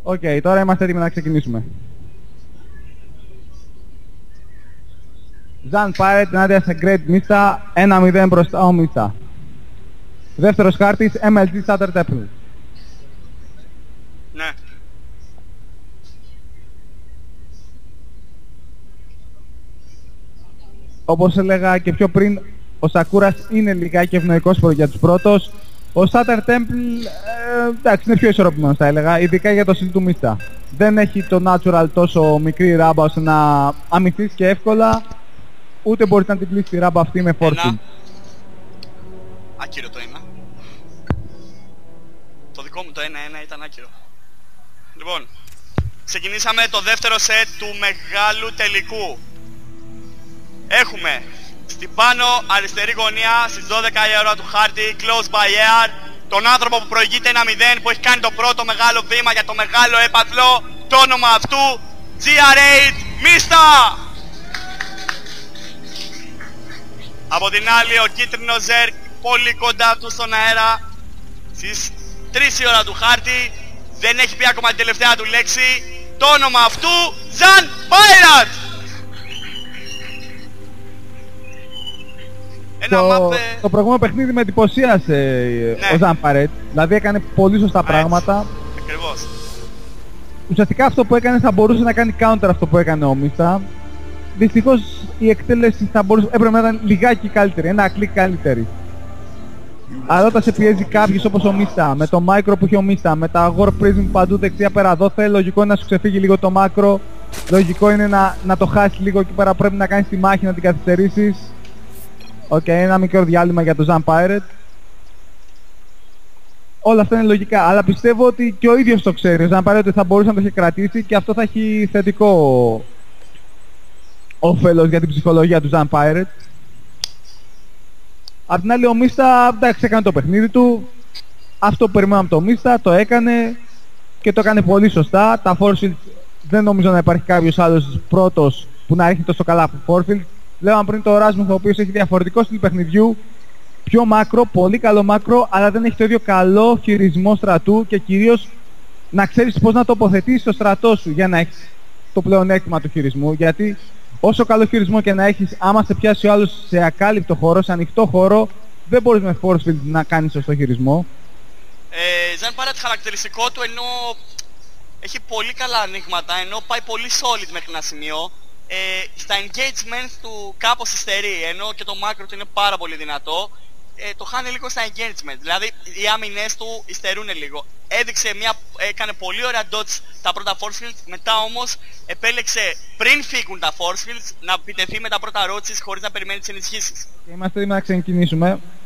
Οκ, τώρα είμαστε έτοιμοι να ξεκινήσουμε. Ζαν Pirate ενάντια σε Great Mista, 1-0 μπροστά ο Mista. Δεύτερος χάρτης, MLG Saturn Temple. Ναι. Όπως έλεγα και πιο πριν, ο Σακούρας είναι λιγάκι ευνοϊκός για τους πρώτους. Ο Saturn Temple, εντάξει, είναι πιο ισορροπημένος θα έλεγα, ειδικά για το στυλ του Mista. Δεν έχει το natural τόσο μικρή ράμπα ώστε να αμυνθείς και εύκολα, ούτε μπορείς να την κλείσεις τη ράμπα αυτή με force. Άκυρο το ένα. Το δικό μου το 1-1 ήταν άκυρο. Λοιπόν, ξεκινήσαμε το δεύτερο σετ του μεγάλου τελικού. Έχουμε στην πάνω αριστερή γωνία στις 12 η ώρα του χάρτη, close by air, τον άνθρωπο που προηγείται 1-0, που έχει κάνει το πρώτο μεγάλο βήμα για το μεγάλο έπαθλο, το όνομα αυτού, GR8 Mista! Από την άλλη ο κίτρινος Zerg πολύ κοντά του στον αέρα, στις 3 η ώρα του χάρτη, δεν έχει πει ακόμα την τελευταία του λέξη, το όνομα αυτού, Ζαν Pirate! Το προηγούμενο παιχνίδι με εντυπωσίασε ο Ζαν Pirate, δηλαδή έκανε πολύ σωστά πράγματα. Ακριβώς. Ουσιαστικά αυτό που έκανε θα μπορούσε να κάνει counter αυτό που έκανε ο Mista. Δυστυχώς η εκτέλεση θα μπορούσε, έπρεπε να ήταν λιγάκι καλύτερη, ένα κλικ καλύτερη. Αλλά όταν σε πιέζει κάποιος όπως ο Mista, με το micro που έχει ο Mista, με τα War Prism παντού δεξιά πέρα δόθε, λογικό είναι να σου ξεφύγει λίγο το macro, λογικό είναι να το χάσεις λίγο εκεί πέρα, πρέπει να κάνεις τη μάχη, να την καθυστερήσεις. Οκ, ένα μικρό διάλειμμα για το Zan Pirate. Όλα αυτά είναι λογικά, αλλά πιστεύω ότι και ο ίδιος το ξέρει. Ο Zan Pirate ότι θα μπορούσε να το έχει κρατήσει και αυτό θα έχει θετικό όφελος για την ψυχολογία του Zan Pirate. Απ' την άλλη ο Mista, εντάξει, έκανε το παιχνίδι του. Αυτό που περιμέναμε από το Mista, το έκανε και το έκανε πολύ σωστά. Τα force fields δεν νομίζω να υπάρχει κάποιος άλλος πρώτος που να ρίχνει τόσο καλά force fields. Λέγαμε πριν το Rasmus, ο οποίος έχει διαφορετικό στυλ παιχνιδιού, πιο μάκρο, πολύ καλό μάκρο, αλλά δεν έχει το ίδιο καλό χειρισμό στρατού και κυρίως να ξέρεις πώς να τοποθετήσεις το στρατό σου για να έχεις το πλεονέκτημα του χειρισμού. Γιατί όσο καλό χειρισμό και να έχεις, άμα σε πιάσει ο άλλος σε ακάλυπτο χώρο, σε ανοιχτό χώρο, δεν μπορείς με force field να κάνεις σωστό χειρισμό. Ζαν Pirate χαρακτηριστικό του, ενώ έχει πολύ καλά ανοίγματα, ενώ πάει πολύ solid μέχρι ένα σημείο. Στα engagements του κάπως υστερεί, ενώ και το macro του είναι πάρα πολύ δυνατό, το χάνει λίγο στα engagement, δηλαδή οι άμυνες του υστερούν λίγο. Έκανε πολύ ωραία dodge τα πρώτα force fields, μετά όμως επέλεξε πριν φύγουν τα force fields να επιτεθεί με τα πρώτα roaches χωρίς να περιμένει τις ενισχύσεις. Είμαστε έτοιμοι να ξεκινήσουμε.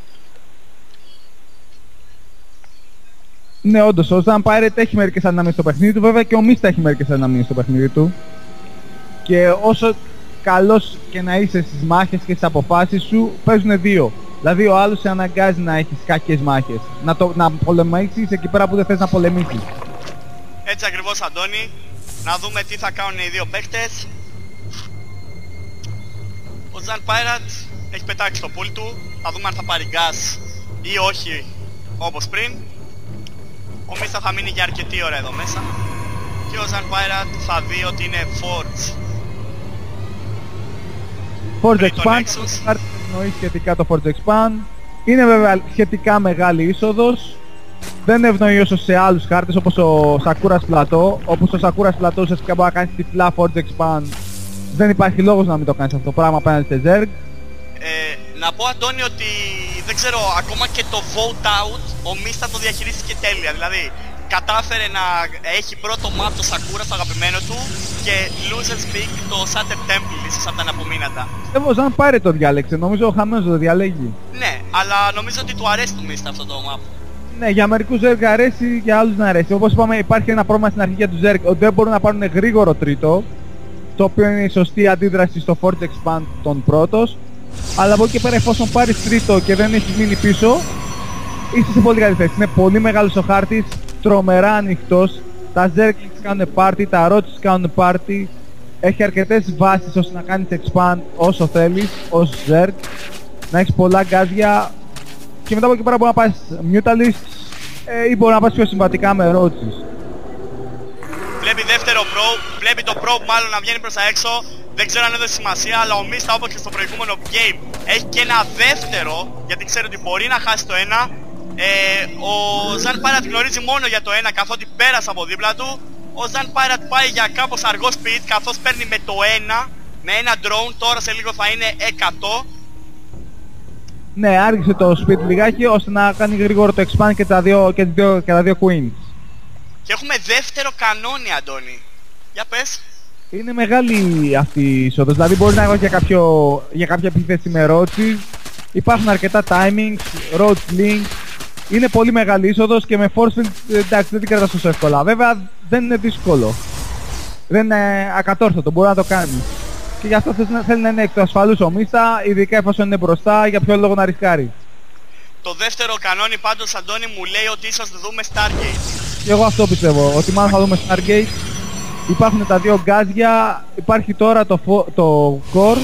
Ναι, όντως, ο Zan Pirate έχει μερικές αδυναμίες στο παιχνίδι του, βέβαια και ο Mista έχει μερικές αδυναμίες στο παιχνίδι του. Και όσο καλός και να είσαι στις μάχες και στις αποφάσεις σου, παίζουν δύο. Δηλαδή ο άλλος σε αναγκάζει να έχεις κακές μάχες. Να πολεμήσεις εκεί πέρα που δεν θες να πολεμήσεις. Έτσι ακριβώς, Αντώνη. Να δούμε τι θα κάνουν οι δύο παίκτες. Ο Zan Pirate έχει πετάξει το pool του. Θα δούμε αν θα πάρει gas ή όχι όπως πριν. Ο Mista θα μείνει για αρκετή ώρα εδώ μέσα. Και ο Zan Pirate θα δει ότι είναι Forge. Forge Expand, εννοεί σχετικά το Forge Expand. Είναι βέβαια σχετικά μεγάλη είσοδος. Δεν ευνοεί όσο σε άλλους χάρτες όπως ο Sakura's Plateau. Όπως ο Sakura's Plateau ουσιαστικά μπορεί να κάνεις τυφλά Forge Expand. Δεν υπάρχει λόγος να μην το κάνεις αυτό το πράγμα απέναντι σε Zerg. Να πω, Αντώνη, ότι δεν ξέρω, ακόμα και το vote out ο Mista το διαχειρίστηκε τέλεια. Δηλαδή κατάφερε να έχει πρώτο map το Sakura, το αγαπημένο του, και Loser's Peak το Saturn Temple, ίσως από τα αναπομείνατα. Ο Zan Pirate το διάλεξε, νομίζω ο χαμένος το διαλέγει. Ναι, αλλά νομίζω ότι του αρέσει του Mista αυτό το map. Ναι, για μερικούς Zerg αρέσει, για άλλους να αρέσει. Όπως είπαμε, υπάρχει ένα πρόβλημα στην αρχή για τους Zerg, ότι δεν μπορούν να πάρουν γρήγορο τρίτο, το οποίο είναι η σωστή αντίδραση στο Forge Expand των πρώτος. Αλλά από εκεί και πέρα, εφόσον πάρεις τρίτο και δεν έχεις μείνει πίσω, είσαι σε πολύ καλή θέση. Είναι πολύ μεγάλος ο χάρτης, τρομερά ανοιχτός. Τα Zerglings κάνουν party, τα Roaches κάνουν party. Έχει αρκετές βάσεις ώστε να κάνεις expand όσο θέλεις, ως Zerg. Να έχεις πολλά γκάζια. Και μετά από εκεί πέρα μπορεί να πας Mutalists ή μπορεί να πας πιο συμβατικά με Roaches. Pro μάλλον να βγαίνει προς τα έξω. Δεν ξέρω αν έδωσε σημασία, αλλά ο Μίστα όπως και στο προηγούμενο game έχει και ένα δεύτερο, γιατί ξέρω ότι μπορεί να χάσει το ένα. Ο Ζαν Πάιρατ γνωρίζει μόνο για το ένα, καθότι πέρασε από δίπλα του. Ο Ζαν Πάιρατ πάει για κάπως αργό speed, καθώς παίρνει με το ένα, με ένα drone, τώρα σε λίγο θα είναι 100. Ναι, άργησε το speed λιγάκι ώστε να κάνει γρήγορο το expand και τα δύο queens. Και έχουμε δεύτερο κανόνι, Αντώνη. Για πες. Είναι μεγάλη αυτή η είσοδος, δηλαδή μπορεί να έχω για κάποια επίθεση με roaches. Υπάρχουν αρκετά timings, roach links. Είναι πολύ μεγάλη είσοδος και με force field εντάξει δεν την κρατάς τόσο εύκολα. Βέβαια δεν είναι δύσκολο. Δεν είναι ακατόρθωτο, μπορεί να το κάνει. Και γι' αυτό θέλει να είναι εκ του ασφαλούς ο Μίστα, ειδικά εφόσον είναι μπροστά, για ποιο λόγο να ρισκάρει. Το δεύτερο κανόνι πάντως, Αντώνη, μου λέει ότι ίσως δούμε Stargate. Και εγώ αυτό πιστεύω, ότι μάλλον θα δούμε Stargate. Υπάρχουν τα δύο γκάζια, υπάρχει τώρα το core.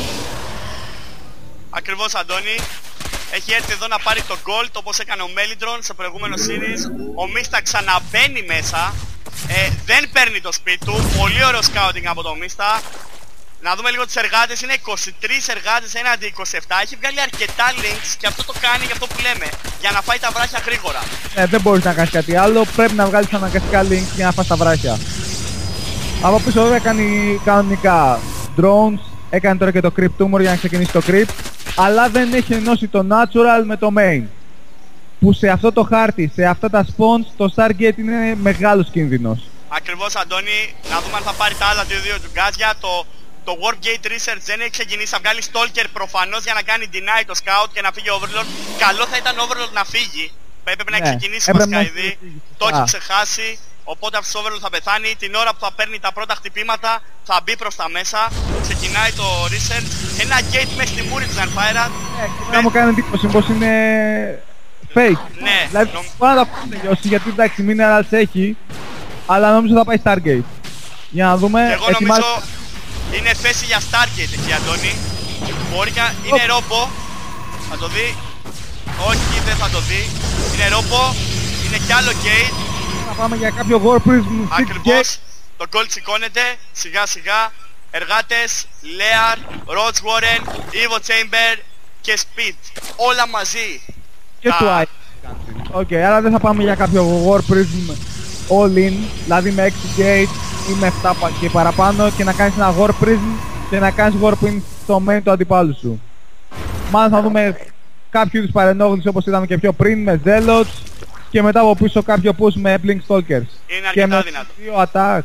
Ακριβώς, Αντώνη. Έχει έρθει εδώ να πάρει το gold όπως έκανε ο Mellitron σε προηγούμενο series. Ο Μίστα ξαναμπαίνει μέσα. Δεν παίρνει το speed του. Πολύ ωραίο scouting από το Μίστα. Να δούμε λίγο τις εργάτες. Είναι 23 εργάτες έναντι 27. Έχει βγάλει αρκετά links και αυτό το κάνει για αυτό που λέμε. Για να φάει τα βράχια γρήγορα. Δεν μπορείς να κάνεις κάτι άλλο. Πρέπει να βγάλεις αναγκαστικά links για να φας τα βράχια. Από πίσω βέβαια κάνει κανονικά drones. Έκανε τώρα και το creep tumor για να ξεκινήσει το creep. Αλλά δεν έχει ενώσει το natural με το main. Που σε αυτό το χάρτη, σε αυτά τα spawns, το Stargate είναι μεγάλος κίνδυνος. Ακριβώς, Αντώνη. Να δούμε αν θα πάρει τα άλλα δύο του γκάζια. Το Warpgate Research δεν έχει ξεκινήσει. Θα βγάλει Stalker προφανώς για να κάνει deny το scout και να φύγει ο Overlord. Καλό θα ήταν ο Overlord να φύγει. Έπρεπε να έχει ξεκινήσει βασικά ήδη. Το έχει ξεχάσει. Οπότε αυτός ο Overlord θα πεθάνει. Την ώρα που θα παίρνει τα πρώτα χτυπήματα θα μπει προς τα μέσα. Ξεκινάει το Research. Ένα gate μέσα στη μούρη του Ζαν Πάιρατ. Να μου κάνει εντύπωση πως είναι fake. Ναι. Δηλαδή μπορεί να τα πούμε τελειώσει γιατί εντάξει minerals έχει. Αλλά νομίζω θα πάει Stargate. Για να δούμε. Και εγώ νομίζω είναι θέση για Stargate εκεί, Αντώνη. Μπορεί και είναι ρόμπο. Θα το δει. Όχι, δεν θα το δει. Είναι ρόμπο. Είναι κι άλλο gate. Θα πάμε για κάποιο War Prism. Ακριβώς. Το gold σηκώνεται. Σιγά σιγά. Εργάτες, Lear, Roach Warren, Evo Chamber και Speed. Όλα μαζί. Και του Ice. Οκ, άρα δεν θα πάμε για κάποιο War Prism all in. Δηλαδή με 6 gate ή με 7 και παραπάνω και να κάνεις ένα War Prism και να κάνεις War Prism στο main του αντιπάλου σου. Μάλλον θα δούμε κάποιο είδους παρενόχληση όπως είδαμε και πιο πριν με Zealots και μετά από πίσω κάποιο push με Blink Stalkers. Είναι και αρκετά με δυνατό. δύο attack.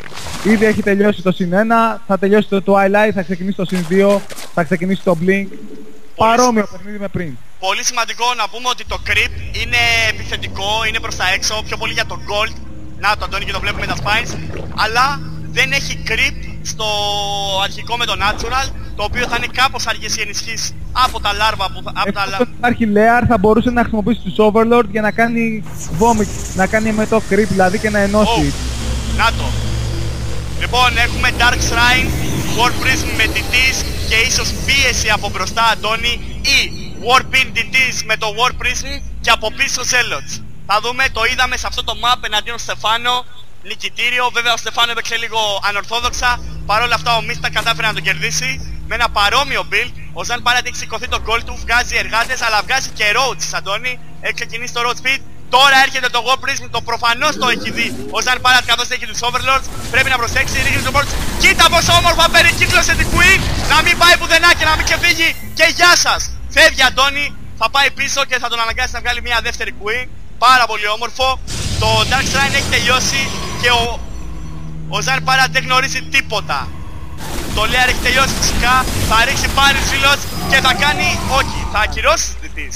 Ήδη έχει τελειώσει το συν 1, θα τελειώσει το Twilight, θα ξεκινήσει το συν 2, θα ξεκινήσει το Blink. Παρόμοιο παιχνίδι με πριν. Πολύ σημαντικό να πούμε ότι το Creep είναι επιθετικό, είναι προς τα έξω, πιο πολύ για το Gold. Να το Αντώνη και το βλέπουμε τα Spines. Αλλά δεν έχει Creep στο αρχικό με το Natural, το οποίο θα είναι κάπως αργές οι ενισχύσεις από τα λάρβα. Εφόσον υπάρχει Lear θα μπορούσε να χρησιμοποιήσει τους Overlord για να κάνει Vomit, να κάνει με το Creep δηλαδή και να ενώσει. Να το. Λοιπόν, έχουμε Dark Shrine, War Prism με DTs και ίσως πίεση από μπροστά, Αντώνη, ή Warpin DTs με το War Prism και από πίσω Zealots. Θα δούμε, το είδαμε σε αυτό το map εναντίον Στεφάνο, νικητήριο. Βέβαια ο Στεφάνο έπαιξε λίγο ανορθόδοξα, παρόλα αυτά ο Μίστα κατάφερε να τον κερδίσει με ένα παρόμοιο build. Ο Ζαν Πάιρατ έχει σηκωθεί τον goal του, βγάζει εργάτες, αλλά βγάζει και roaches, Αντώνη. Έχει ξεκινήσει το road speed. Τώρα έρχεται το War Prism, το προφανώς το έχει δει ο Ζαν Πάιρατ καθώς έχει τους Overlords. Πρέπει να προσέξει, ρίχνει τον Boards. Κοίτα πόσο όμορφα περικύκλωσε την Queen! Να μην πάει πουθενά και να μην ξεφύγει. Και γεια σας! Φεύγει, Αντώνη, θα πάει πίσω και θα τον αναγκάσει να βγάλει μια δεύτερη Queen. Πάρα πολύ όμορφο. Το Dark Shrine έχει τελειώσει και ο Ζαν Πάιρατ δεν γνωρίζει τίποτα. Το Lear έχει τελειώσει φυσικά. Θα ρίξει πάλι Zealots και θα κάνει. Όχι, θα ακυρώσει τις DTs.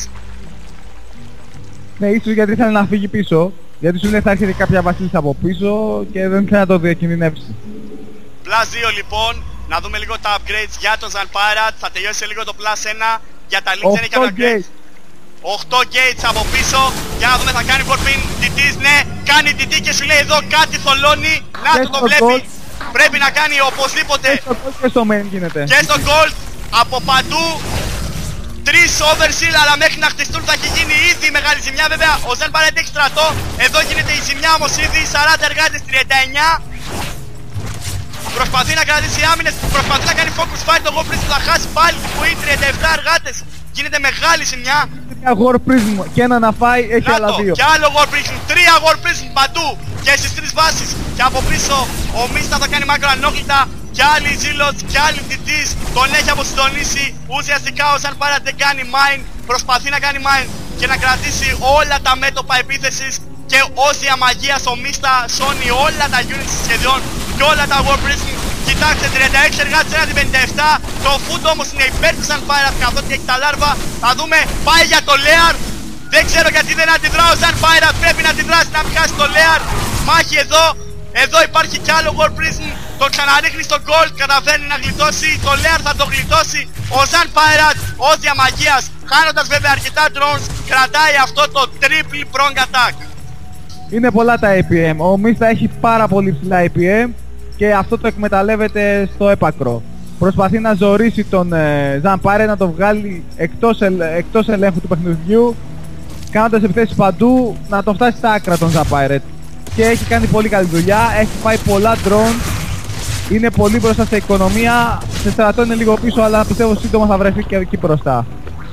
Ναι, ίσως γιατί ήθελε να φύγει πίσω. Γιατί σου λέει θα έρχεται κάποια βασίλισσα από πίσω και δεν θέλει να το διακινδυνεύσει. Plus 2 λοιπόν. Να δούμε λίγο τα upgrades για τον Ζαν Πάιρατ. Θα τελειώσει σε λίγο το Plus 1. Για τα links δεν έχει κάποιο upgrades. 8 gates από πίσω. Για να δούμε, θα κάνει Warpin DTs. Ναι, κάνει DT και σου λέει εδώ κάτι θολώνει. Να το βλέπει. Πρέπει να κάνει οπωσδήποτε. Και στο main γίνεται. Και στο gold από παντού. 3 overseal, αλλά μέχρι να χτιστούν θα έχει γίνει ήδη μεγάλη ζημιά. Βέβαια ο Ζαν Πάιρατ έχει στρατό. Εδώ γίνεται η ζημιά όμως ήδη. 40 εργάτες, 39. Προσπαθεί να κρατήσει άμυνες, προσπαθεί να κάνει focus fight. Το War Prism θα χάσει πάλι την Queen. 37 εργάτες. Γίνεται μεγάλη ζημιά. Μια War Prism και ένα να φάει, έχει άλλα δύο. Και άλλο War Prism, 3 War Prism παντού και στις 3 βάσεις. Και από πίσω ο Μίστα θα κάνει μακροανόκλητα. Κι άλλοι Zealots, κι άλλοι DTs. Τον έχει αποσυντονίσει. Ουσιαστικά ο Ζαν Πάιρατ δεν κάνει mine. Προσπαθεί να κάνει mine και να κρατήσει όλα τα μέτωπα επίθεσης. Και ως διαμαγείας ο Μίστα σώνει όλα τα units σχεδιών και όλα τα War Prism. Κοιτάξτε, 36 εργάτες έναντι 57. Το foot όμως είναι υπέρ του Ζαν Πάιρατ καθότι έχει τα λάρβα. Θα δούμε, πάει για το Lair. Δεν ξέρω γιατί δεν αντιδρά ο Ζαν Πάιρατ. Πρέπει να αντιδράσει να μην χάσει το Lair. Μάχη εδώ. Εδώ υπάρχει κι άλλο War Prism. Το ξαναρίχνει στο Gold. Καταφέρνει να γλιτώσει. Το Lair θα το γλιτώσει. Ο Ζαν Πάιρατ ως διαμαγείας, χάνοντας βέβαια αρκετά drones, κρατάει αυτό το triple prong attack. Είναι πολλά τα APM. Ο Μίστα έχει πάρα πολύ ψηλά APM και αυτό το εκμεταλλεύεται στο έπακρο. Προσπαθεί να ζωρίσει τον Ζαν Πάιρατ, να το βγάλει εκτός ελέγχου του παιχνιδιού, κάνοντας επιθέσεις παντού, να τον φτάσει στα άκρα τον Ζαν Πάιρατ. Και έχει κάνει πολύ καλή δουλειά, έχει πάει πολλά drones, είναι πολύ μπροστά σε οικονομία, σε στρατό είναι λίγο πίσω, αλλά πιστεύω σύντομα θα βρεθεί και εκεί μπροστά.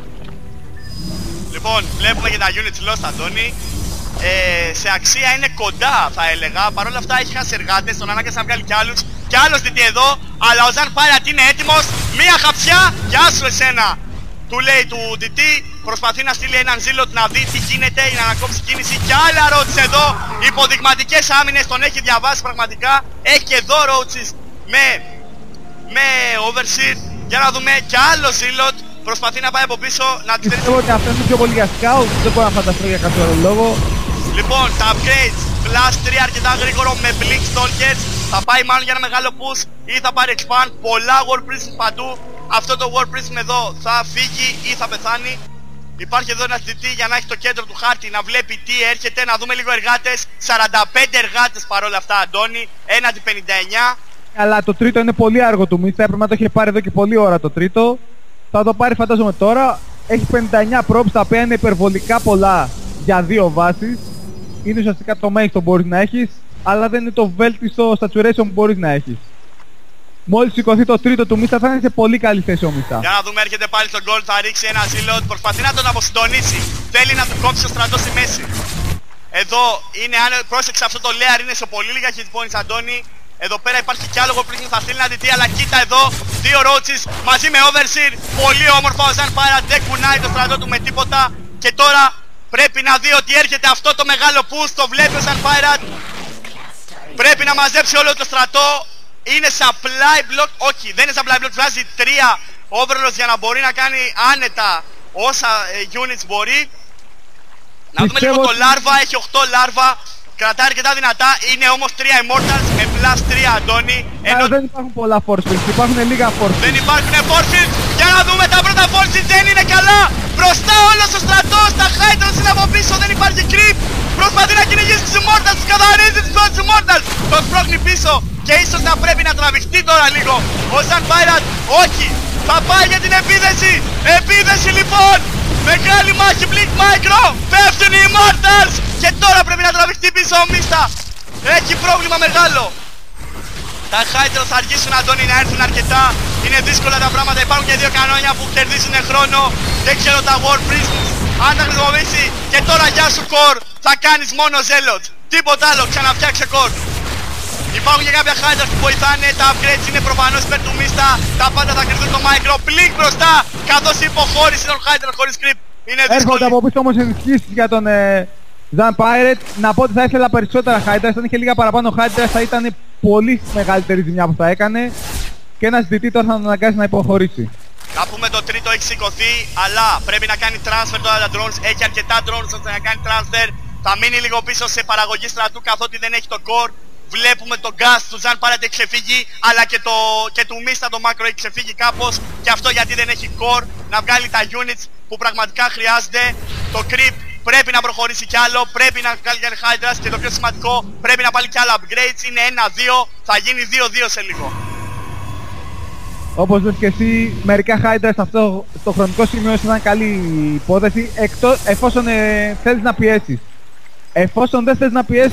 Λοιπόν, βλέπουμε και τα units lost, Αντώνη. Σε αξία είναι κοντά, θα έλεγα. Παρ' όλα αυτά έχει χάσει εργάτες, τον ανάγκασε να βγάλει κι άλλους. Κι άλλος DT εδώ, αλλά ο Ζαν Πάιρατ είναι έτοιμος. Μία χαψιά, γεια σου εσένα, του λέει του DT. Προσπαθεί να στείλει έναν Zealot να δει τι γίνεται, για να ανακόψει κίνηση. Κι άλλα roaches εδώ, υποδειγματικές άμυνες, τον έχει διαβάσει πραγματικά. Έχει και εδώ roaches με overseer. Για να δούμε κι άλλο Zealot. Προσπαθεί να πάει από πίσω να τη Πιστεύω ότι αυτό είναι πιο πολύ για scout, δεν μπορώ να φανταστώ για κάποιο άλλο λόγο. Λοιπόν, τα upgrades, plus 3 αρκετά γρήγορο με Blink Stalkers. Θα πάει μάλλον για ένα μεγάλο push ή θα πάρει expand. Πολλά War Prism παντού. Αυτό το War Prism εδώ θα φύγει ή θα πεθάνει. Υπάρχει εδώ ένα DT για να έχει το κέντρο του χάρτη, να βλέπει τι έρχεται. Να δούμε λίγο εργάτες. 45 εργάτες παρόλα αυτά, Αντώνη, έναντι 59. Αλλά το τρίτο είναι πολύ άργο του Μίστα, έπρεπε να το είχε πάρει εδώ και πολλή ώρα το τρίτο. Θα το πάρει φαντάζομαι τώρα. Έχει 59 props, τα οποία είναι υπερβολικά πολλά για δύο βάσεις. Είναι ουσιαστικά το μέγιστο που μπορείς να έχεις, αλλά δεν είναι το βέλτιστο saturation που μπορείς να έχεις. Μόλις σηκωθεί το τρίτο του Μίστα θα είναι σε πολύ καλή θέση ο Μίστα. Για να δούμε, έρχεται πάλι στον gold, θα ρίξει ένα Zealot. Προσπαθεί να τον αποσυντονίσει. Θέλει να του κόψει το στρατό στη μέση. Εδώ είναι, αν πρόσεξε αυτό το Lair, είναι σε πολύ λίγα hit points, Αντώνη. Εδώ πέρα υπάρχει κι άλλο War Prism, θα στείλει ένα DT, αλλά κοίτα εδώ, δύο roaches μαζί με overseer. Πολύ όμορφα, ο Ζαν Πάιρατ δεν κουνάει το στρατό του με τίποτα. Και τώρα πρέπει να δει ότι έρχεται αυτό το μεγάλο push, το βλέπει ο Ζαν Πάιρατ. Πρέπει να μαζέψει όλο το στρατό. Είναι supply block, όχι δεν είναι supply block, βγάζει 3 overlords για να μπορεί να κάνει άνετα όσα units μπορεί. Να δούμε λίγο το larva, έχει 8 larva. Κρατάει αρκετά δυνατά, είναι όμως 3 Immortals με plus 3, Αντώνη. Ενώ δεν υπάρχουν πολλά force fields, υπάρχουν λίγα force fields. Δεν υπάρχουν force fields. Για να δούμε τα πρώτα force fields, δεν είναι καλά. Μπροστά όλος ο στρατός, τα Hydras είναι από πίσω, δεν υπάρχει creep. Προσπαθεί να κυνηγήσει τους Immortals, τους καθαρίζει τους Immortals. Τον σπρώχνει πίσω και ίσως να πρέπει να τραβηχτεί τώρα λίγο. Ο Ζαν Πάιρατ, όχι, θα πάει για την επίθεση. Επίθεση λοιπόν. Μεγάλη μάχη, Blink Micro, πέφτουν οι Immortals. Και τώρα πρέπει να τραβηχτεί πίσω ο Μίστα. Έχει πρόβλημα μεγάλο. Τα Hydras θα αργήσουν, Αντώνη, να έρθουν αρκετά. Είναι δύσκολα τα πράγματα, υπάρχουν και δύο κανόνια που κερδίζουν χρόνο. Δεν ξέρω τα War Prisms, αν τα χρησιμοποιήσει. Και τώρα γεια σου Core, θα κάνεις μόνο Zealot. Τίποτα άλλο, ξαναφτιάξε Core. Υπάρχουν και κάποια Hydras που βοηθάνε, τα upgrades είναι προφανώς υπέρ του Μίστα. Τα πάντα θα κερδίσουν το Micro, Blink μπροστά. Καθώς η υποχώρηση των Hydras χωρίς creep είναι δύσκολη. Έρχονται από πίσω όμως ενισχύσεις για τον Ζαν Πάιρατ. Να πω ότι θα ήθελα περισσότερα Hydras, αν είχε λίγα παραπάνω Hydras θα ήταν πολύ μεγαλύτερη ζημιά που θα έκανε. Και ένας DT τώρα θα τον αναγκάσει να υποχωρήσει. Να πούμε το τρίτο έχει σηκωθεί, αλλά πρέπει να κάνει transfer τώρα τα drones. Έχει αρκετά drones ώστε να κάνει transfer. Θα μείνει λίγο πίσω σε παραγωγή στρατού καθότι δεν έχει το core. Βλέπουμε τον gas του Ζαν Πάιρατ έχει ξεφύγει, αλλά και του Μίστα το Macro έχει ξεφύγει κάπως. Και αυτό γιατί δεν έχει core να βγάλει τα units που πραγματικά χρειάζεται. Το creep πρέπει να προχωρήσει κι άλλο, πρέπει να βγάλει και Hydras και το πιο σημαντικό πρέπει να βάλει κι άλλα upgrades. Είναι 1-2, θα γίνει 2-2 σε λίγο. Όπως λες και εσύ, μερικά Hydras αυτό το χρονικό σημείο ήταν καλή υπόθεση, εφόσον θέλεις να πιέσεις. Εφόσον δεν θες να πιέσεις,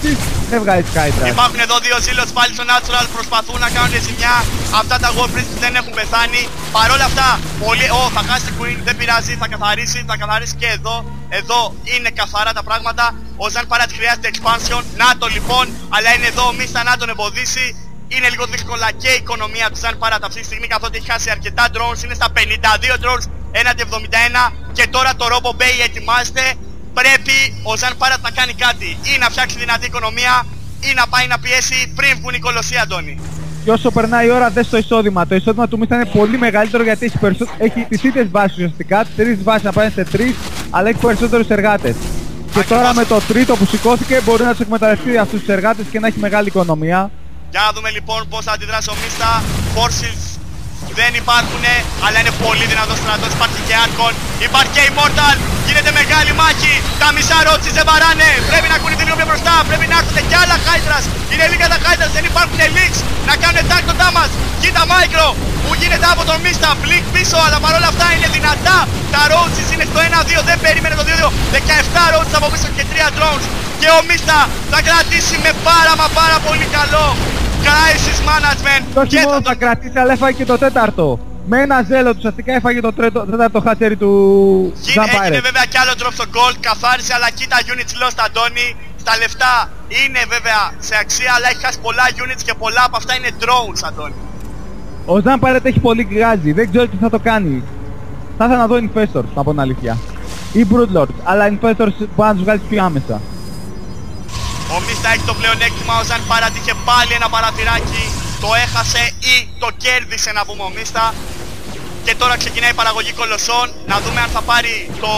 δεν βγάζει Skytrash. Υπάρχουν εδώ δύο Zealots πάλι στο Natural, προσπαθούν να κάνουν ζημιά. Αυτά τα Warprints δεν έχουν πεθάνει. Παρ' όλα αυτά, θα χάσει την Queen, δεν πειράζει, θα καθαρίσει και εδώ. Εδώ είναι καθαρά τα πράγματα. Ο Ζαν Παράτ χρειάζεται expansion. Να το λοιπόν, αλλά είναι εδώ ο Μίστα να τον εμποδίσει. Είναι λίγο δύσκολα και η οικονομία του Ζαν Παράτ αυτή τη στιγμή, καθότι έχει χάσει αρκετά drones. Είναι στα 52 drones έναντι 71. Και τώρα το Robo Bay ετοιμάζεται. Πρέπει ο Ζαν Παράτ να κάνει κάτι. Ή να φτιάξει δυνατή οικονομία, ή να πάει να πιέσει πριν βγουν οι κολοσσοί, Αντώνη. Και όσο περνάει η ώρα, δες το εισόδημα. Το εισόδημα του Μίστα είναι πολύ μεγαλύτερο γιατί έχει τις ίδιες βάσεις ουσιαστικά. Τις 3 βάσεις να πάνε σε 3, αλλά έχει περισσότερους εργάτες. Και τώρα με το τρίτο που σηκώθηκε μπορεί να τους εκμεταλλευτεί αυτούς τους εργάτες και να έχει μεγάλη οικονομία. Για να δούμε λοιπόν πώς θα αντιδράσει ο Μίστα. Forces δεν υπάρχουν, αλλά είναι πολύ δυνατός στρατός. Υπάρχει και Archon, υπάρχει και Immortal. Γίνεται μεγάλη μάχη. Τα μισά Roaches δεν βαράνε. Πρέπει να κουνηθεί λίγο πιο μπροστά. Πρέπει να έρθουν και άλλα Hydras. Είναι λίγα τα Hydras, δεν υπάρχουν Leaks να κάνουν tank το damage. Κοίτα Micro που γίνεται από τον Μίστα. Blink πίσω, αλλά παρόλα αυτά είναι δυνατά. Τα Roaches είναι στο 1-2, δεν περίμενε το 2-2. 17 Roaches από πίσω και 3 drones. Και ο Μίστα θα κρατήσει με πάρα πολύ καλό crisis management. Το όχι μόνο θα κρατήσει, αλλά έφαγε και το τέταρτο. Με ένα ζέλο του ουσιαστικά έφαγε το τέταρτο χάτσερι του Zampire. Έγινε βέβαια κι άλλο drop στο gold, καθάρισε, αλλά κοίτα units lost, Αντώνη. Στα λεφτά είναι βέβαια σε αξία, αλλά έχει χάσει πολλά units και πολλά από αυτά είναι drones, Αντώνη. Ο Zampire έχει πολύ γκάζι, δεν ξέρω τι θα το κάνει. Θα ήθελα να δω Infestors, να πω την αλήθεια. Ή Broodlords, αλλά Infestors μπορεί να τους βγάλει πιο άμεσα. Ο Μίστα έχει το πλεονέκτημα, ο Ζαν Παράτ είχε πάλι ένα παραθυράκι. Το έχασε ή το κέρδισε να πούμε ο Μίστα. Και τώρα ξεκινάει η παραγωγή κολοσσών. Να δούμε αν θα πάρει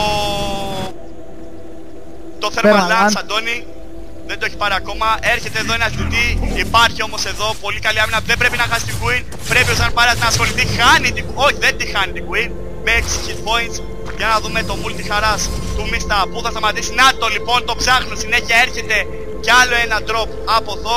το Thermal Lance, Αντώνη. Δεν το έχει πάρει ακόμα. Έρχεται εδώ ένα GT. Υπάρχει όμως εδώ πολύ καλή άμυνα. Δεν πρέπει να χάσει την Queen. Πρέπει ο Ζαν Παράτ να ασχοληθεί. Χάνει την Queen. Όχι, δεν τη χάνει την Queen. Με 6 hit points. Για να δούμε το multi χαράς του Μίστα που θα σταματήσει. Να το λοιπόν, το ψάχνουν συνέχεια. Έρχεται κι άλλο ένα drop από εδώ.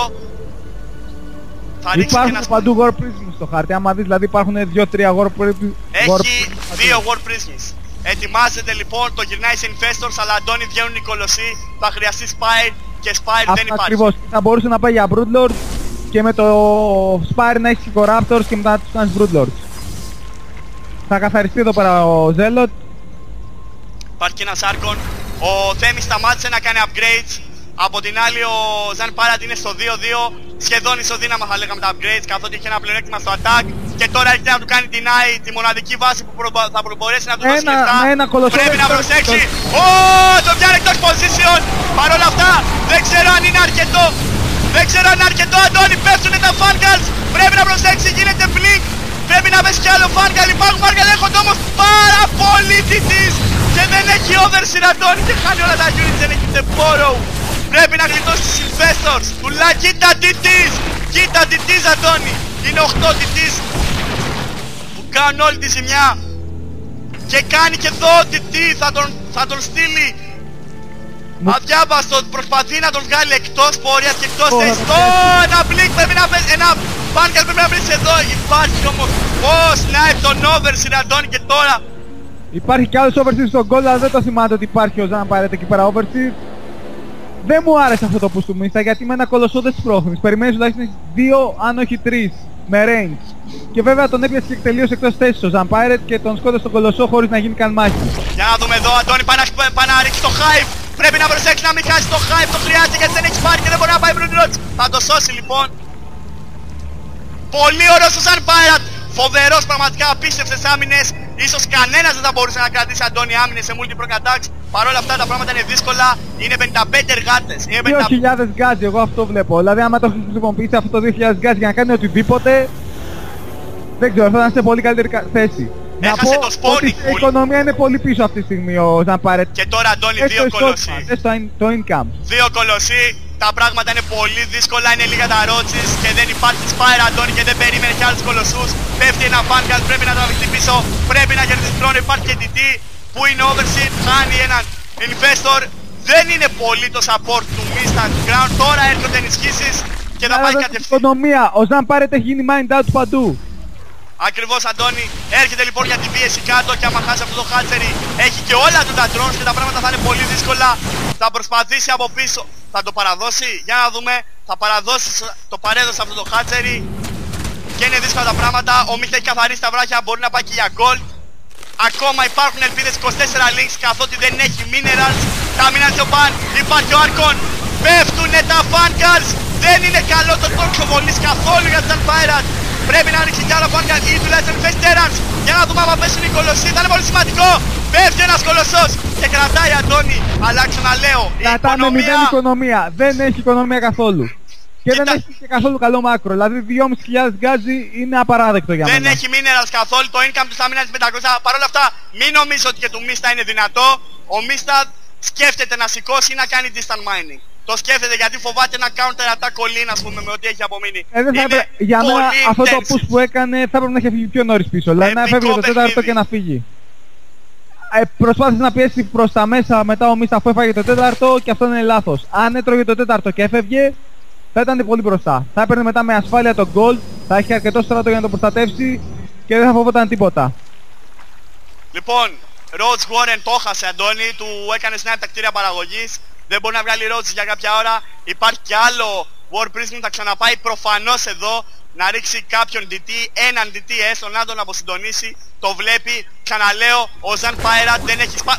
Θα ρίξει υπάρχουν και ένα παντού War Prisms στο χάρτη. Άμα δεις δηλαδή υπάρχουν 2-3 War Prisms. Έχει 2 War Prisms. Ετοιμάζεται λοιπόν, το γυρνάει σε Infestors, αλλά Αντώνη βγαίνουν οι κολοσσοί. Θα χρειαστεί Spire και Spire δεν υπάρχει. Ακριβώς. Θα μπορούσε να πάει για Broodlords και με το Spire να έχει Raptors και μετά να τους κάνεις Broodlords. Θα καθαριστεί εδώ πέρα ο Zealot. Υπάρχει και ένας Archon. Ο Θέμης σταμάτησε να κάνει upgrades. Από την άλλη ο Ζαν Παράτ είναι στο 2-2. Σχεδόν ισοδύναμα θα λέγαμε τα upgrades, καθότι είχε ένα πλεονέκτημα στο attack. Και τώρα έρχεται να του κάνει deny τη μοναδική βάση που θα μπορέσει να του δώσει λεφτά. Πρέπει να προσέξει. Το πιάνει εκτός position. Παρ' όλα αυτά δεν ξέρω αν είναι αρκετό. Δεν ξέρω αν είναι αρκετό, Αντώνη. Πέφτουνε τα Fangals. Πρέπει να προσέξει, γίνεται blink. Πρέπει να πέσει κι άλλο Fangal. Υπάρχουν Fangal, έχονται όμως πάρα πολύ TTs. Και δεν έχει overseer, Αντώνη. Και χάνει όλα τα units, δεν έχει borrow. Πρέπει να γλιτώσει τους Infestors. Τουλάχιστον κοίτα TTs. Κοίτα TTs, Αντώνη. Είναι 8 TTs που κάνουν όλη τη ζημιά. Και κάνει και εδώ TT. Θα τον στείλει αδιάβαστο. Προσπαθεί να τον βγάλει εκτός πορείας και εκτός θέσης. Ένα blink πρέπει να πέσει. Ένα Fangal πρέπει να βρει εδώ. Υπάρχει όμως snipe τον overseer, Αντώνη, και τώρα υπάρχει κι άλλος overseer στον goal, αλλά δεν το θυμάται ότι υπάρχει ο Ζαν Παράτ εκεί πέρα overseer. Δεν μου άρεσε αυτό το push του Μίστα γιατί με ένα κολοσσό δεν σπρώχνεις. Περιμένεις τουλάχιστον 2 αν όχι 3 με range. Και βέβαια τον έπιασε και τελείως εκτός θέσης ο Ζαν Παράτ και τον σκότωσε στον κολοσσό χωρίς να γίνει καν μάχη. Για να δούμε εδώ, Αντώνη, πάει να ρίξει το Hive. Πρέπει να προσέξει να μην χάσει το Hive, το χρειάζεται γιατί δεν έχει πάρει και δεν μπορεί να πάει Broodlords. Θα το σώσει λοιπόν. Πολύ ωραίος ο Ζαν Παράτ. Φοβερός, πραγματικά απίστευτες άμυνες. Ίσως κανένας δεν θα μπορούσε να κρατήσει, Αντώνη, άμυνες σε multi-proc attacks. Παρ' όλα αυτά τα πράγματα είναι δύσκολα. Είναι 55 εργάτες. 2.000 γκάζι, εγώ αυτό βλέπω. Δηλαδή άμα το χρησιμοποιήσει αυτό το 2.000 γκάζι για να κάνει οτιδήποτε, δεν ξέρω, θα ήταν σε πολύ καλύτερη θέση. Έχασε το spawning. Η οικονομία είναι πολύ πίσω αυτή τη στιγμή ο Ζαν Παράτ. Και τώρα, Αντώνη, 2 κολοσσοί. Το income. 2 κολοσσοί. Τα πράγματα είναι πολύ δύσκολα, είναι λίγα τα Roaches και δεν υπάρχει Spire, Αντώνη, και δεν περίμενε κι άλλους κολοσσούς. Πέφτει ένα Vanguard, πρέπει να τραβηχτεί πίσω, πρέπει να κερδίσει χρόνο. Υπάρχει και TT που είναι overseer, χάνει έναν Infestor. Δεν είναι πολύ το support του Mist Underground. Τώρα έρχονται ενισχύσεις και θα πάει κατευθείαν. Οικονομία, ο Ζαν Παράτ έχει γίνει mind out παντού. Ακριβώς, Αντώνη. Έρχεται λοιπόν για τη πίεση κάτω και άμα χάσει αυτό το χάτσερι έχει και όλα του τα drones και τα πράγματα θα είναι πολύ δύσκολα. Θα προσπαθήσει από πίσω. Θα το παραδώσει. Για να δούμε. Θα παραδώσει. Το παρέδωσε αυτό το χάτσερι. Και είναι δύσκολα τα πράγματα. Ο Μίχ έχει καθαρίσει τα βράχια. Μπορεί να πάει και για gold. Ακόμα υπάρχουν ελπίδες. 24 links καθότι δεν έχει minerals. Τα minerals ο Παν. Υπάρχει ο Archon. Πέφτουνε τα Fancars. Δεν είναι καλό το τόξοβολής καθόλου για τον Pirate. Πρέπει να ρίξει κι άλλο Fancars ή τουλάχιστον face Terrans. Για να δούμε άμα πέσουν οι κολοσσοί. Θα είναι πολύ σημαντικό. Πέφτει ένας κολοσσός και κρατάει, Αντώνη. Αλλά ξαναλέω. Κρατάμε 0 οικονομία. Δεν έχει οικονομία καθόλου. Και δεν έχει και καθόλου καλό μάκρο. Δηλαδή 2.500 γκάζι είναι απαράδεκτο για μένα. Δεν έχει minerals καθόλου. Το income του stamina είναι 500. Παρ' όλα αυτά, μην νομίζω ότι και του Mista είναι δυνατό. Ο Mista σκέφτεται να σηκώσει ή να κάνει distant mining. Το σκέφτεται γιατί φοβάται ένα counter attack all-in, ας πούμε, με ό,τι έχει απομείνει. Για μένα αυτό το push που έκανε θα έπρεπε να έχει φύγει πιο νωρίς πίσω. Δηλαδή να έφευγε το τέταρτο και να φύγει. Προσπάθησε να πιέσει προς τα μέσα μετά ο Mista αφού έφαγε το τέταρτο και αυτό είναι λάθος. Αν έτρωγε το τέταρτο και έφευγε, θα ήταν πολύ μπροστά. Θα έπαιρνε μετά με ασφάλεια το gold, θα έχει αρκετό στράτο για να το προστατεύσει και δεν θα φοβόταν τίποτα. Λοιπόν, Rhodes Warren το χάσε, Αντώνη, του έκανε snipe τα κτίρια παραγωγής. Δεν μπορεί να βγάλει Rhodes για κάποια ώρα. Υπάρχει κι άλλο War Prism, θα ξαναπάει προφανώς εδώ να ρίξει κάποιον DT, έναν DT έστω να τον αποσυντονίσει. Το βλέπει, ξαναλέω, ο Zan Pirate δεν έχει σπάσει.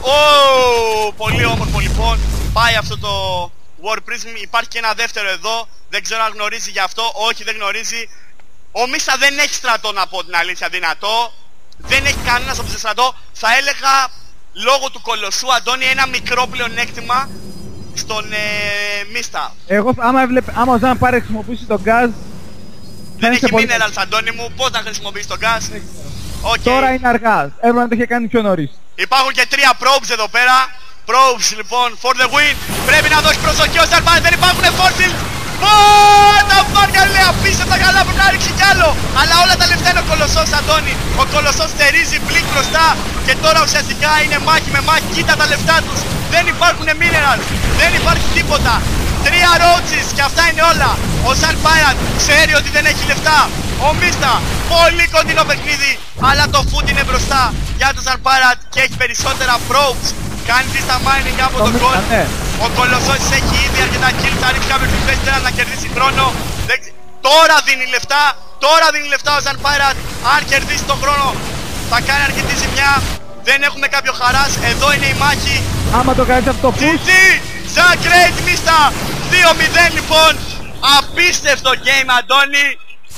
Πολύ όμορφο λοιπόν, πάει αυτό το War Prism. Υπάρχει και ένα δεύτερο εδώ, δεν ξέρω αν γνωρίζει γι' αυτό, όχι δεν γνωρίζει. Ο Mista δεν έχει στρατό, να πω την αλήθεια, δυνατό. Δεν έχει κανένας από το στρατό. Θα έλεγα λόγω του κολοσσού, Αντώνη, ένα μικρό πλεονέκτημα στον Mista. Εγώ άμα ο Ζαν πάρει χρησιμοποιήσει τον γκάζ. Δεν έχει minerals, Αντώνη μου, πώς να χρησιμοποιήσει τον γκάζ. Τώρα είναι αργά, έπρεπε να το είχε κάνει πιο νωρίς. Υπάρχουν και 3 probes εδώ πέρα. Probes λοιπόν, for the win. Πρέπει να δώσει προσοχή ο Ζαν, δεν υπάρχουν force. Τα Fancars είναι απίστευτα καλά, πρέπει να ρίξει κι άλλο. Αλλά όλα τα λεφτά είναι ο κολοσσός, Αντώνη. Ο κολοσσός στερίζει μπλικ μπροστά. Και τώρα ουσιαστικά είναι μάχη με μάχη. Κοίτα τα λεφτά τους. Δεν υπάρχουν minerals. Δεν υπάρχει τίποτα. 3 roaches και αυτά είναι όλα. Ο Zan Pirate ξέρει ότι δεν έχει λεφτά. Ο Mista, πολύ κοντινό παιχνίδι. Αλλά το food είναι μπροστά για τον Zan Pirate και έχει περισσότερα probes. Κάνει distant mining από τον gold. Ο κολοσσός έχει ήδη αρκετά kills. Θα ρίξει κάποιος investor να κερδίσει χρόνο. Τώρα δίνει λεφτά. Τώρα δίνει λεφτά ο Zan Pirate. Αν κερδίσει τον χρόνο θα κάνει αρκετή ζημιά. Δεν έχουμε κάποιο χαράς. Εδώ είναι η μάχη. Άμα το κάνεις αυτό το push. The Great Mista 2-0 λοιπόν. Απίστευτο game, Αντώνη.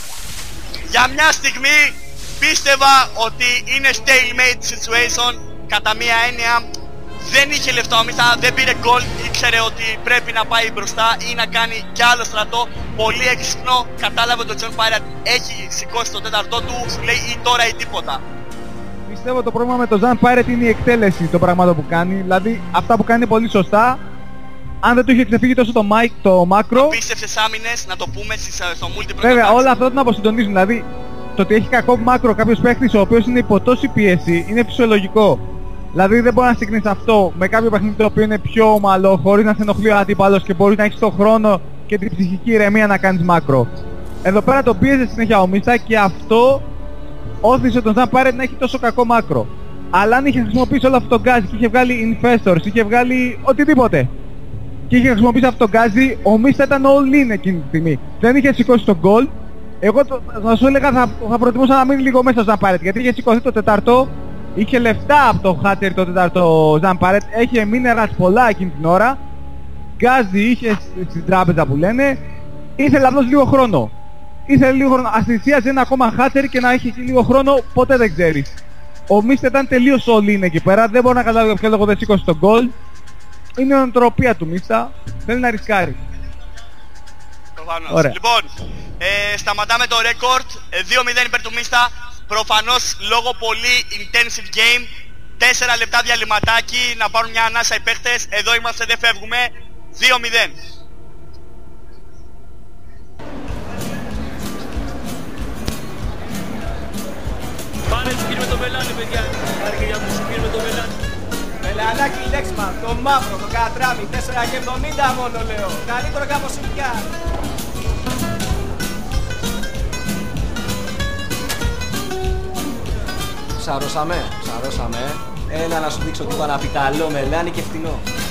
Για μια στιγμή πίστευα ότι είναι stalemate situation. Κατά μία έννοια δεν είχε λεφτά ο Mista, δεν πήρε gold. Ήξερε ότι πρέπει να πάει μπροστά ή να κάνει κι άλλο στρατό. Πολύ έξυπνο, κατάλαβε ότι ο Zan Pirate έχει σηκώσει το τέταρτό του. Σου λέει ή τώρα ή τίποτα. Πιστεύω το πρόβλημα με το Zan Pirate είναι η εκτέλεση των πραγμάτων που κάνει. Δηλαδή αυτά που κάνει είναι πολύ σωστά. Αν δεν του είχε ξεφύγει τόσο το μάκρο. Απίστευτες άμυνες, να το πούμε στο multiplayer. Βέβαια, όλα αυτά να αποσυντονίζουν. Δηλαδή το ότι έχει κακό μάκρο κάποιος παίκτης ο οποίος είναι υπό τόση πίεση είναι φυσιολογικό. Δηλαδή δεν μπορεί να συγκρίνεις αυτό με κάποιο παιχνίδι το οποίο είναι πιο ομαλό, χωρίς να σε ενοχλεί ο αντίπαλος και μπορείς να έχεις τον χρόνο και την ψυχική ηρεμία να κάνεις μάκρο. Εδώ πέρα το πίεζε συνέχεια ο Mista και αυτό όθησε τον Zan Pirate να έχει τόσο κακό μάκρο. Αλλά αν είχε χρησιμοποιήσει όλο αυτό το γκάζι και είχε βγάλει infestors, είχε βγάλει οτιδήποτε και είχε χρησιμοποιήσει αυτό το γκάζι, ο Mista ήταν all in εκείνη τη στιγμή. Δεν είχε σηκώσει το goal. Εγώ θα σου έλεγα θα προτιμούσα να μείνει λίγο μέσα στο Zan Pirate γιατί είχε σηκωθεί το τετάρτο. Είχε λεφτά από το Hatcher το τέταρτο Zan Pirate, είχε minerals πολλά εκείνη την ώρα. Γκάζι είχε στην τράπεζα που λένε. Ήθελε απλώς λίγο χρόνο. Ήθελε λίγο χρόνο. Ας θυσίαζε ένα ακόμα Hatcher και να έχει λίγο χρόνο, ποτέ δεν ξέρεις. Ο Mista ήταν τελείως all in εκεί πέρα, δεν μπορώ να καταλάβω για ποιο λόγο δεν σήκωσε τον goal. Είναι η νοοτροπία του Mista, θέλει να ρισκάρει. Προφανώς. Λοιπόν, σταματάμε το record, 2-0 υπέρ του Mista. Προφανώς λόγω πολύ intensive game. 4 λεπτά διαλυματάκι να πάρουν μια ανάσα οι παίχτες. Εδώ είμαστε, δεν φεύγουμε. 2-0. Πάνε συγκύρι με το μελάνι, παιδιά. Πάρε και για μου συγκύρι με το μελάνι. Μελανάκι Lexman, το μαύρο, το κατράμι, 4,70 μόνο λέω. Καλύτερο κάπως πια. Ξαρώσαμε. Έλα να σου δείξω τι παναπιταλό μελάνι και φτηνό.